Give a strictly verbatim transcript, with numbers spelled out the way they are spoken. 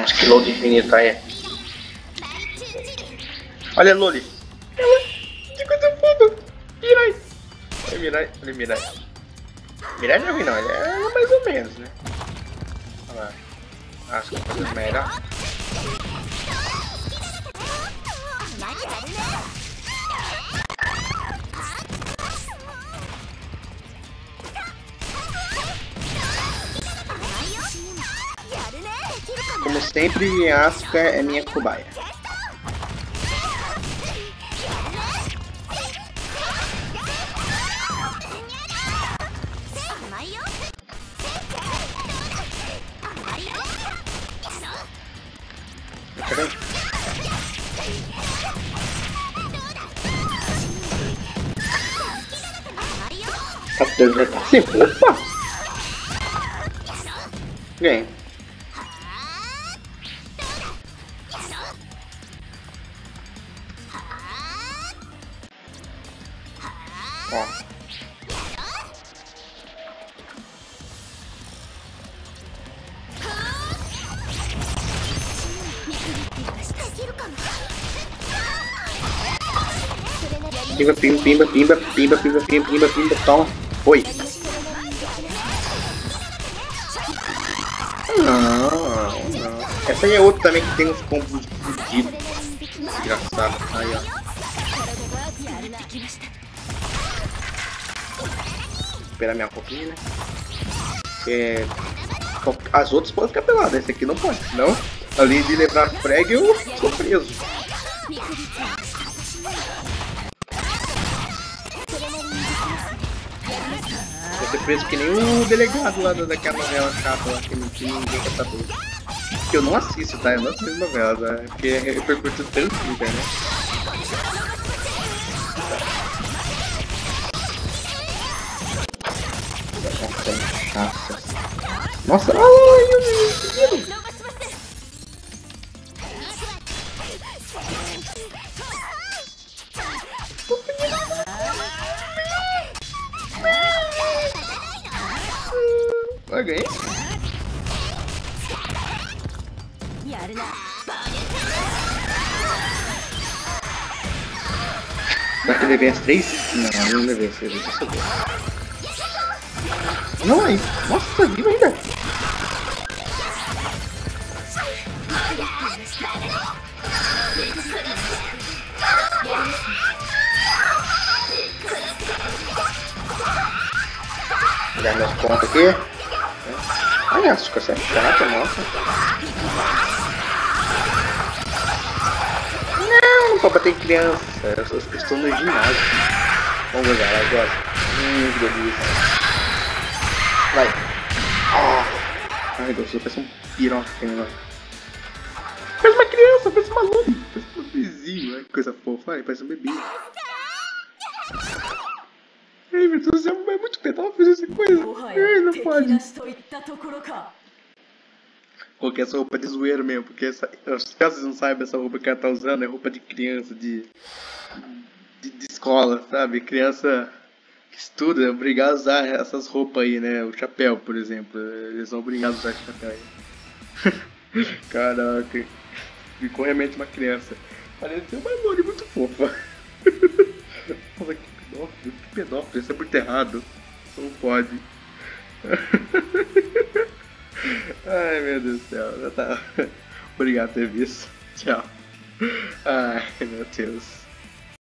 Nossa, que load infinito aí. Olha a Loli. Ela, que coisa foda. Mirai. Olha Mirai, olha Mirai. Mirai não é ruim não, ele é mais ou menos, né? Olha lá. Acho que eu vou fazer melhor. Como sempre, Asuka é minha cobaia. Já tá assim, opa! Ganhei. Ó. Pimba, pimba, pimba, pimba, pimba, pimba, pimba, pimba, pimba, toma. Oi. Não, não. Essa aí é outra também que tem uns combos fodidos. Engraçado. Aí, ó. Vou esperar minha roupinha, né? É... As outras podem ficar peladas, esse aqui não pode. Senão, além de levar frag, eu sou preso. Vou ser preso que nem o delegado lá daquela novela chata lá que ninguém quer saber. Que eu não assisto, tá? Eu não assisto novela, tá? Porque repercutiu tanto na internet. Nossa, nossa, ai, eu me Vai ganhar. Será que eu levei as três? Não, eu não levei as três, deixa eu ver. Não, aí. Nossa, tá vivo ainda. Vou dar meus pontos aqui. Olha, acho que você é chata, nossa. Não, não pode bater em criança. Eu estou no ginásio. Vamos jogar agora. Hum, que delícia. Vai. Oh. Ai, gostou, parece um piroca aqui negócio. Parece uma criança, parece uma luz. Parece um bebezinho, que coisa fofa. Ai, parece um bebê. Ai, meu Deus do céu, é muito pedófilo essa coisa. Ai, não pode. Coloquei essa roupa de zoeiro mesmo, porque essa, caso vocês não saibam, essa roupa que ela tá usando é roupa de criança, de, de, de escola, sabe? Criança que estuda é obrigada a usar essas roupas aí, né? O chapéu, por exemplo, eles são obrigados a usar esse chapéu aí. Caraca, ficou realmente uma criança. Pareceu uma Loli muito fofa. Nossa, que pedófilo, que pedófilo, isso é muito errado. Não pode. Ai, meu Deus do céu, já tá. Obrigado por ter visto. Tchau. Ai, meu Deus.